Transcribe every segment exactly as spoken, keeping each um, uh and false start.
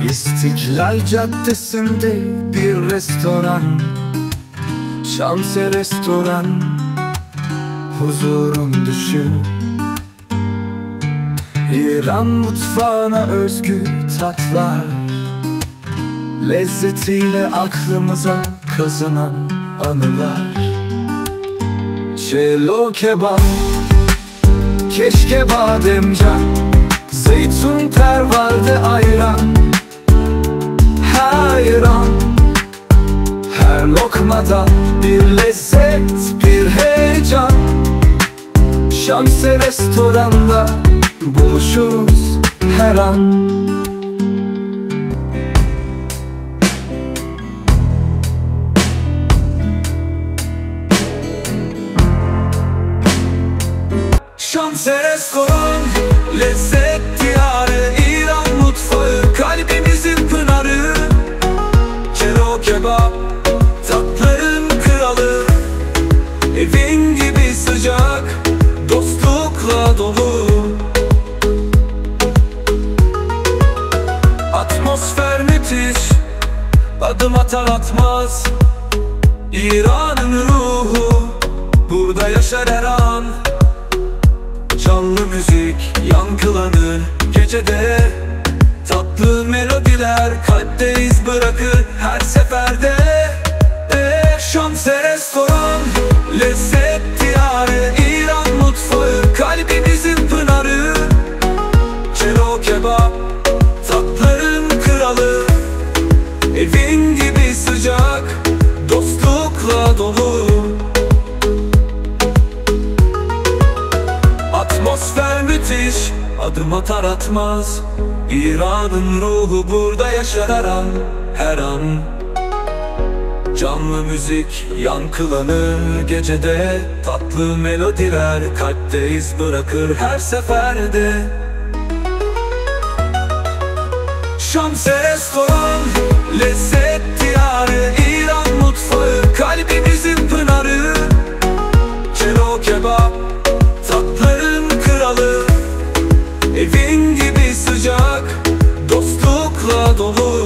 İstiklal Caddesi'nde bir restoran, Şanse Restoran, huzurum düşü. İran mutfağına özgü tatlar, lezzetiyle aklımıza kazanan anılar. Cello kebap, keşke bademcan, zeytun perverde ayran. Hayran, her lokmada bir lezzet, bir heyecan. Şanse Restoran'da buluşuruz her an. Şanse Restoran, lezzet diyarı, İran mutfağı, kalbimizin pınarı. Cello kebap, tatların kralı, evin gibi sıcak, dostlukla dolu. Atmosfer müthiş, adım atar atmaz. İran'ın ruhu burada yaşar her an. Canlı müzik yankılanır gecede, tatlı melodiler kalpte iz bırakır her seferde. e, Şanse Restoran, lezzet diyarı, İran mutfağı, kalbimizin pınarı. Cello kebap, tatların kralı, evin gibi sıcak, dostlukla dolu. Atmosfer müthiş, adım atar atmaz. İran'ın ruhu burada yaşar her an, her an. Canlı müzik yankılanır gecede, tatlı melodiler kalpte iz bırakır her seferde. Şanse Restoran, lezzet diyarı, İran mutfağı, kalbimizin pınarı. Cello kebap, tatların kralı, evin gibi sıcak, dostlukla dolu.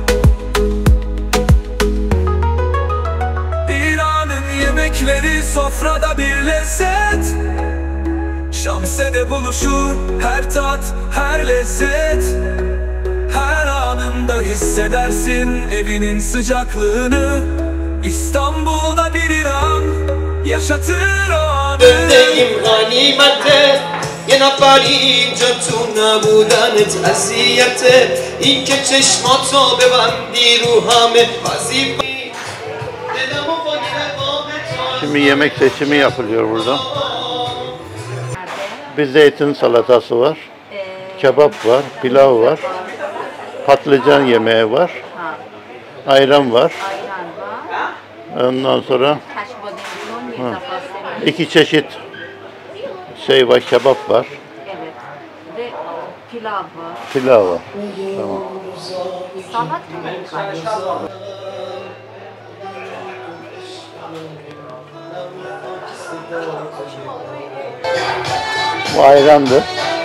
İran'ın yemekleri sofrada bir lezzet. Şanse'de buluşur her tat, her lezzet. Her anında hissedersin evinin sıcaklığını. İstanbul'da bir İran yaşatır o anı. Döndeyim ganimete, یه نفر اینجا تو نبودنت اذیته. این که چشماتو ببندی رو همه وظیفه. Şimdi yemek seçimi yapılıyor burada. Bir zeytin salatası var, kebap var, pilav var, patlıcan yemeği var, ayran var. Ondan sonra ha, iki çeşit şey var, kebap var. Evet. Ve pilav var. Pilav var. Tamam. Salat mı? Bu ayrandı.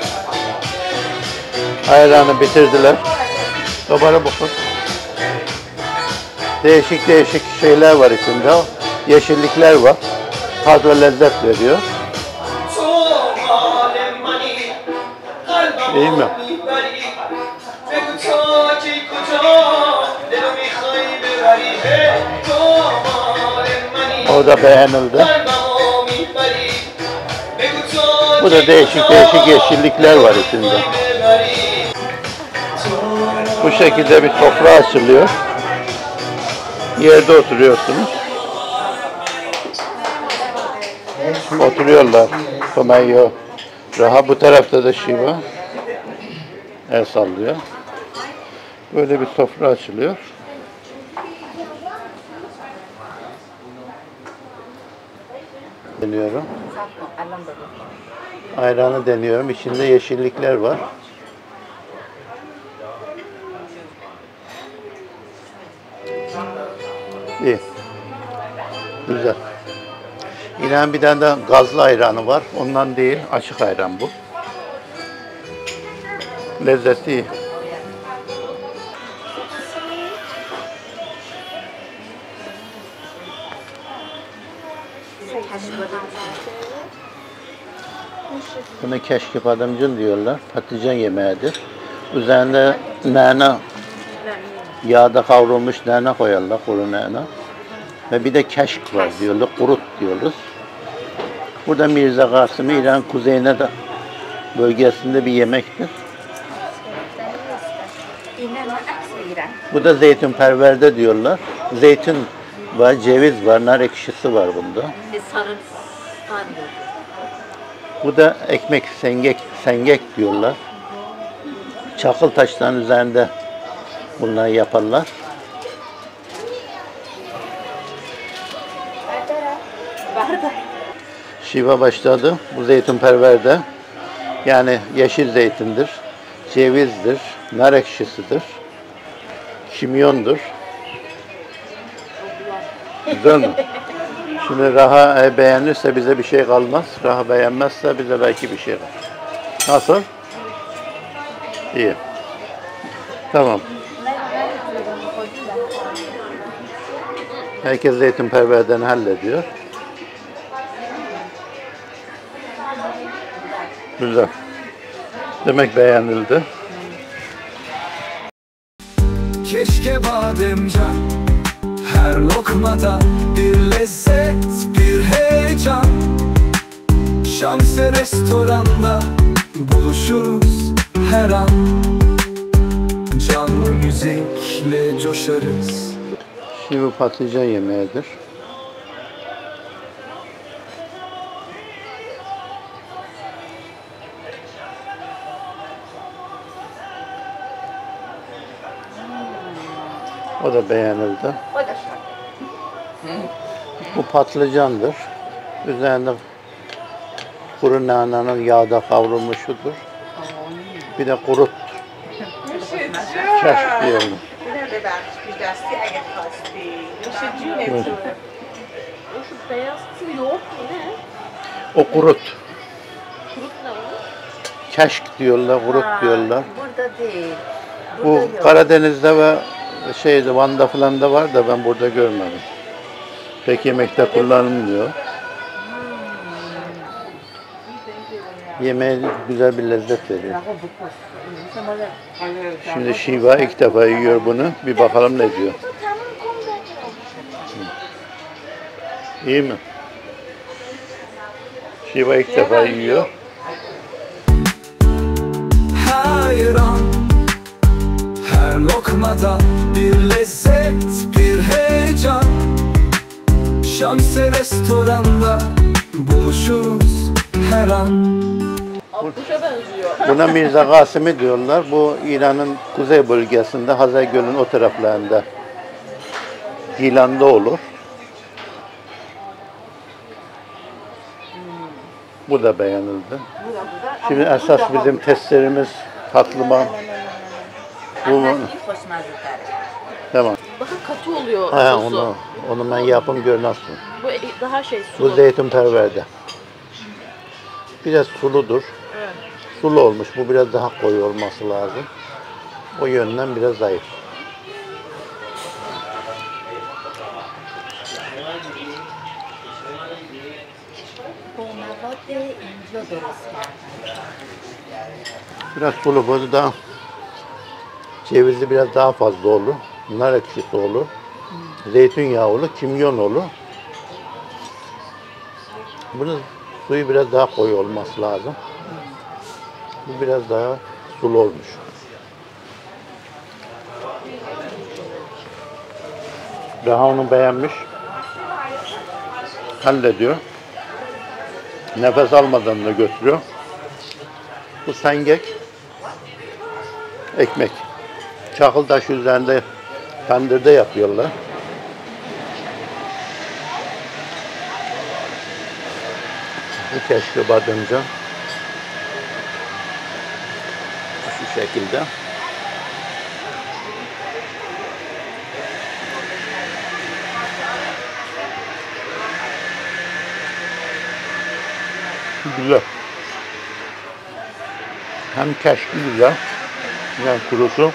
Ayranı bitirdiler. Sobara bakın. Değişik değişik şeyler var içinde. Yeşillikler var. Tat ve lezzet veriyor. İyi mi? O da beğenildi. Bu da değişik değişik yeşillikler var içinde. Bu şekilde bir sofra açılıyor. Yerde oturuyorsunuz. Oturuyorlar. Tomayo. Raha, bu tarafta da Shiva el sallıyor. Böyle bir sofra açılıyor. Deniyorum. Ayranı deniyorum. İçinde yeşillikler var. İyi. Güzel. İnan bir tane de gazlı ayranı var. Ondan değil, açık ayran bu. Lezzeti iyi. Buna keşke badımcın diyorlar. Patlıcan yemeğidir. Üzerine nane, yağda kavrulmuş nane koyarlar, kuru nane. Ve bir de keşk var diyorlar, kurut diyoruz. Burada Mirza Kasım'ı İran kuzeyine de bölgesinde bir yemektir. Bu da zeytinperverde diyorlar. Zeytin var, ceviz var, nar ekşisi var bunda. Bu da ekmek, sengek, sengek diyorlar. Çakıl taşların üzerinde bunları yaparlar. Şiva başladı. Bu zeytinperverde. Yani yeşil zeytindir, cevizdir, nar ekşisidir, kimyondur. Güzel mi? Şimdi Raha e, beğenirse bize bir şey kalmaz. Raha beğenmezse bize belki bir şey kalır. Nasıl? İyi. Tamam. Herkes zeytinperverden hallediyor. Güzel. Demek beğenildi. Keşke bademcan, her lokmada bir lezzet, bir heyecan. Şanse restoranda buluşuruz her an. Canlı müzikle coşarız. Şimdi bu patlıcan yemeğidir. O da beğenildi. Bu patlıcandır. Üzerinde kuru nanenin yağda kavrulmuşudur. Bir de kurut. Keşk diyorum. Evet. O kurut. Keşk diyorlar, kurut diyorlar. Burada değil. Bu Karadeniz'de ve şeyde Van'da falan da var da ben burada görmedim. Pek yemekte kullanılmıyor. Yemeğe güzel bir lezzet veriyor. Şimdi Şiva ilk defa yiyor bunu. Bir bakalım ne diyor. İyi mi? Şiva ilk defa yiyor. Hayran, her lokmada bir lezzet, bir heyecan. Şanse restoranda buluşuruz her an. Buna Mirza Kasım'ı diyorlar. Bu İran'ın kuzey bölgesinde, Hazar Gölü'nün o taraflarında, Gilan'da olur. Bu da beğenildi. Şimdi esas bizim testlerimiz tatlıma. Bu tamam. Daha katı oluyor Ha, sosu. onu, onu ben yapım gör nasıl. Bu daha şey Bu sulu. zeytinperverde. Biraz suludur. Evet. Sulu olmuş. Bu biraz daha koyu olması lazım. O yönden biraz zayıf. Biraz sulu, bu da cevizi biraz daha fazla olur. Nar ekşisi olur. Zeytinyağı olur, kimyon olur. Bunun suyu biraz daha koyu olması lazım. Bu biraz daha sulu olmuş. Daha onu beğenmiş. Hallediyor. Nefes almadan da götürüyor. Bu sengek. Ekmek. Çakıl taşı üzerinde tandırda yapıyorlar. Bu keşke badımcan. Şu şekilde. Güzel. Hem keşke güzel. Yani kurusu.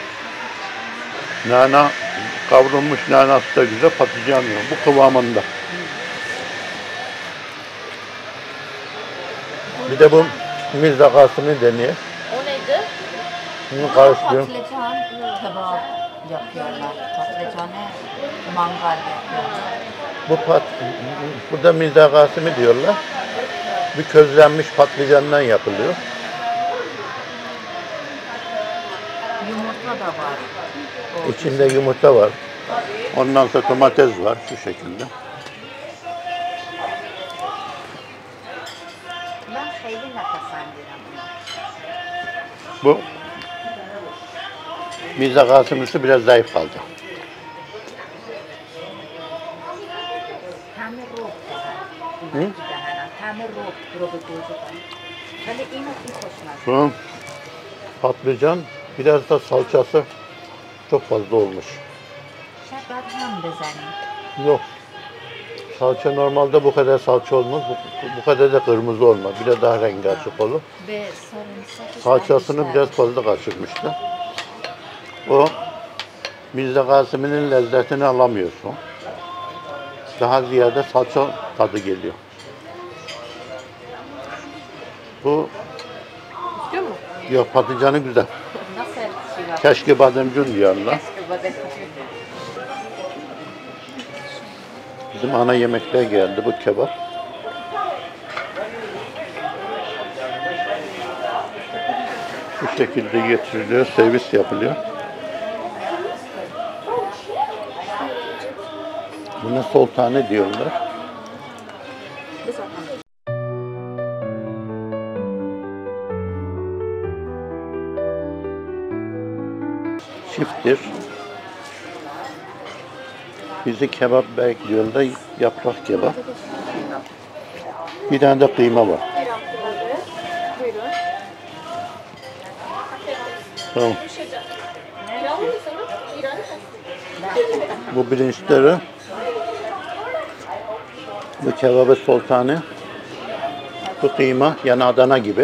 Nane, kavrulmuş nanası da güzel, patlıcan yiyor. Bu kıvamında. Bir de bu Mirza Kasım'ı deneye. O neydi? Bunu karıştırıyorum. Patlıcan kebap yapıyorlar. Patlıcanı mangal yapıyorlar. Bu pat, burada Mirza Kasım'ı diyorlar. Bir közlenmiş patlıcandan yapılıyor. Yumurta da var. O İçinde yumurta var. Ondan sonra domates var şu şekilde. Ben خیلی نپسندیدم. Bu Mirza Kasım'ısı biraz zayıf kaldı. طعم رب دارن. Hı? دهنم طعم رب رب گوجه دارن. ولی اینو این خوشمزه. Şu patlıcan biraz da salçası çok fazla olmuş. شاید باید هم بزنیم. Yok. Salça normalde bu kadar salça olmaz. Bu, bu kadar da kırmızı olmaz. Biraz daha rengi açık olur. به sarımsak Salçasını ister. biraz fazla kaçırmışlar. O Mirza Kasım'ın lezzetini alamıyorsun. Daha ziyade salça tadı geliyor. Bu İstiyor mu? yok patlıcanı güzel. Nasıl şiva? Keşke bademcun diyorlar. Keşke badem. Bizim ana yemekler geldi bu kebap. Bu şekilde getiriliyor, servis yapılıyor. Buna sultane diyorlar. Çifttir. Bizi kebap bekliyorlar, yaprak kebap. Bir tane de kıyma var. Buyurun. Tamam. Pilavlı mı sana? İran'ı Bu bilinçleri, bu kebabı sultanı, bu kıyma yani Adana gibi.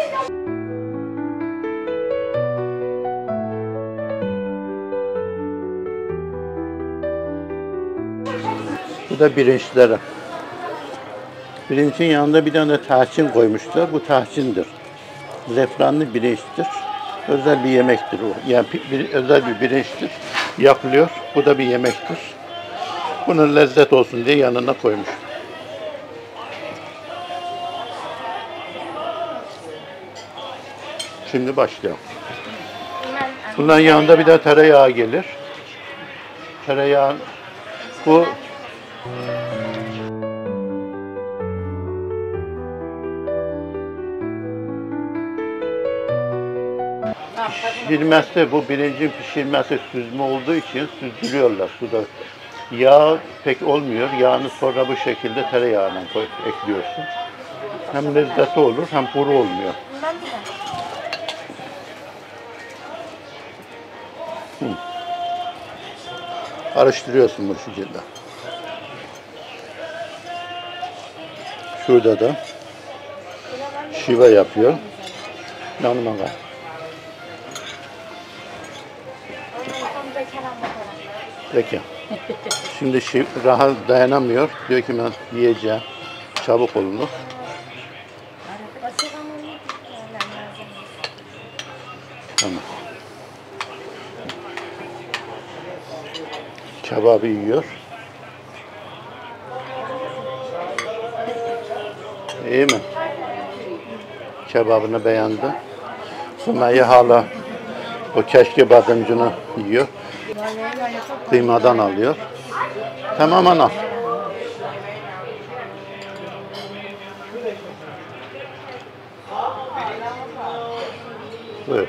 Bu da birinçleri. Birincin yanında bir tane tahçin koymuşlar. Bu tahçindir. Zefranlı birinçtir. Özel bir yemektir o. Yani bir, özel bir birinçtir. Yapılıyor. Bu da bir yemektir. Bunun lezzet olsun diye yanına koymuş. Şimdi başlayalım. Bunların yanında bir de tereyağı gelir. Tereyağı bu pişirmesi, bu birincin pişirmesi süzme olduğu için süzdürüyorlar suda. Yağ pek olmuyor. Yağını sonra bu şekilde tereyağına koy, ekliyorsun. Hem lezzeti olur hem kuru olmuyor. Hı. Karıştırıyorsun bu şekilde. Şurada da şiva yapıyor. Yanıma kal. Peki. Şimdi şi, rahat dayanamıyor. Diyor ki ben yiyeceğim. Çabuk olunur. Tamam. Kebabı yiyor. İyi mi? Kebabını beğendi. Sümeyye hala o keşke bademcunu yiyor. Kıymadan alıyor. Tamam ana. Buyur.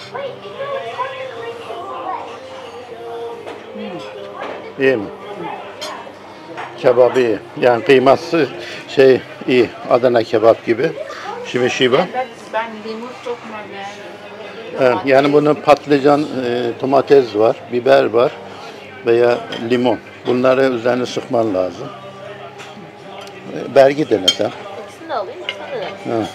İyi mi? Kebabı iyi. Yani kıyması şey iyi. Adana kebap gibi. Şimdi şiva. Ben limon sokmadım. Evet, yani bunun patlıcan, e, domates var, biber var veya limon. Bunları üzerine sıkman lazım. E, bergi dene sen. İkisini de alayım. İkisini de. Ha.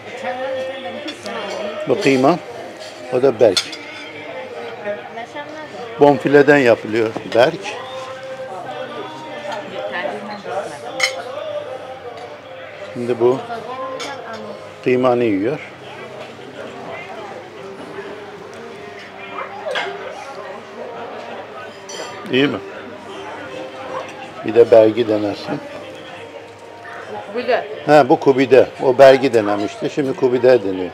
Bu kıyma, o da berk. Meşem nerede? Bonfileden yapılıyor berk. Şimdi bu Kıymanı yiyor. İyi mi? Bir de belgi denersin. Kubide. He, bu kubide. O belgi denemişti. Şimdi kubide deniyor.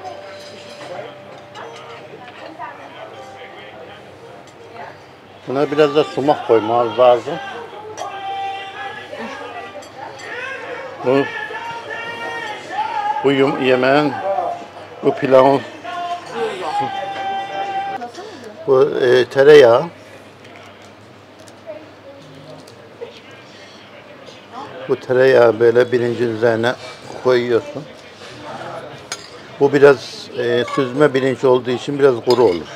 Buna biraz da sumak koymamız lazım. Bu, bu yum- yemeğin, bu pilavın, bu e, tereyağı. Bu tereyağı böyle birincin üzerine koyuyorsun. Bu biraz e, süzme pirinç olduğu için biraz kuru olur.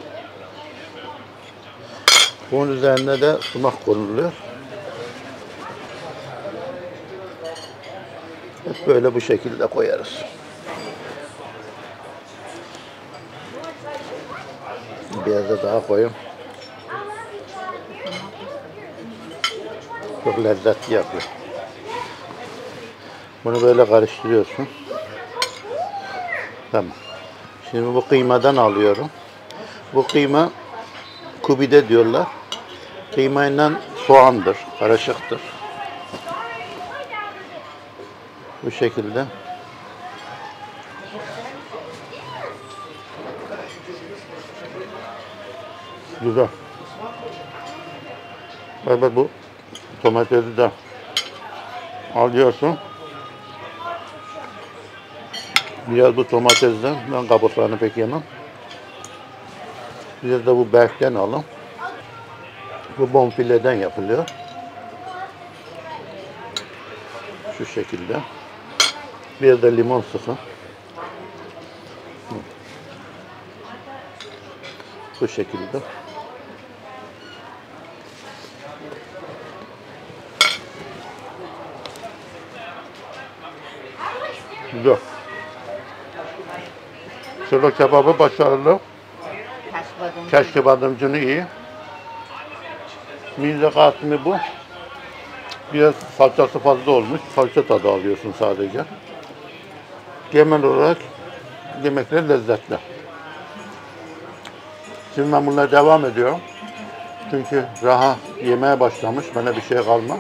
Bunun üzerine de sumak konuluyor. Hep böyle bu şekilde koyarız. Biraz da daha koyayım. Çok lezzetli yapıyor. Bunu böyle karıştırıyorsun. Tamam. Şimdi bu kıymadan alıyorum. Bu kıyma kubide diyorlar. Kıymayla soğandır, karışıktır. Bu şekilde. Güzel. Evet, bu domatesi de alıyorsun. Biraz bu domatesden, ben kabuklarını pek yemem. Biraz da bu berkten alın. Bu bonfileden yapılıyor. Şu şekilde. Bir de limon sıkın. Bu şekilde. Güzel. Şurada kebabı başarılı. Keşke badımcını iyi. Mize katımı bu. Biraz salçası fazla olmuş. Salça tadı alıyorsun sadece. Genel olarak yemekler lezzetli. Şimdi ben bununla devam ediyorum. Çünkü Raha yemeye başlamış. Bana bir şey kalmaz.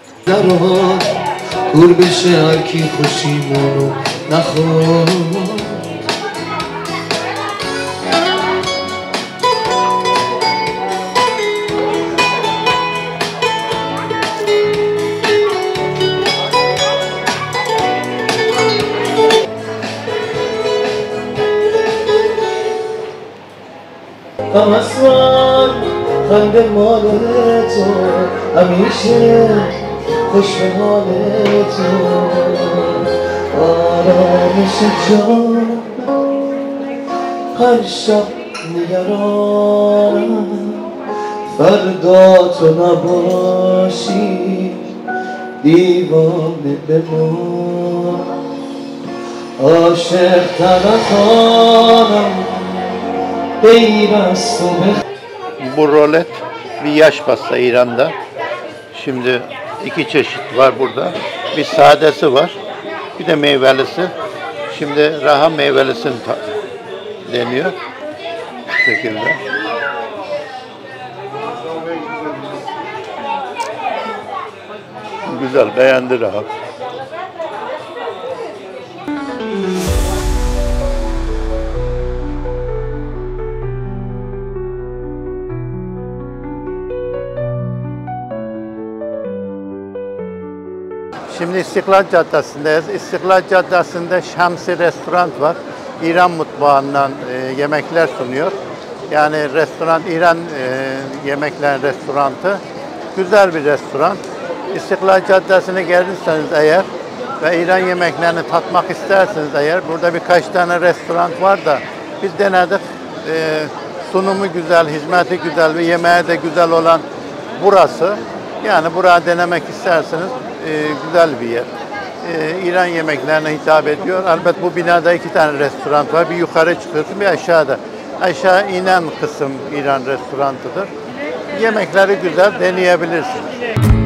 اسوان خنده مال تو همیشه خوش به حال تو آرامش جان هر شب نگرانم فردا تو نباشی دیوانه بمان عاشق طرفانم Bu rolet bir yaş pasta İran'da. Şimdi iki çeşit var burada. Bir sadesi var. Bir de meyvelisi. Şimdi Raha meyvelisini deniyor. Bu şekilde. Güzel, beğendi Raha. Şimdi İstiklal Caddesi'ndeyiz. İstiklal Caddesi'nde Şamsi Restoran var. İran mutfağından e, yemekler sunuyor. Yani restoran, İran e, yemekler restoranı. Güzel bir restoran. İstiklal Caddesi'ne geldiyseniz eğer ve İran yemeklerini tatmak isterseniz eğer, burada birkaç tane restoran var da biz denedik. E, sunumu güzel, hizmeti güzel ve yemeği de güzel olan burası. Yani buraya denemek isterseniz e, güzel bir yer. E, İran yemeklerine hitap ediyor. Elbette bu binada iki tane restoran var. Bir yukarı çıkıyorsun, bir aşağıda. Aşağı inen kısım İran restoranıdır. Yemekleri güzel, deneyebilirsiniz.